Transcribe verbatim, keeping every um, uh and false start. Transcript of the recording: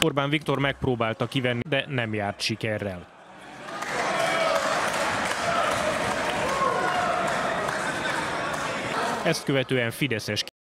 Orbán Viktor megpróbálta kivenni, de nem járt sikerrel. Ezt követően fideszes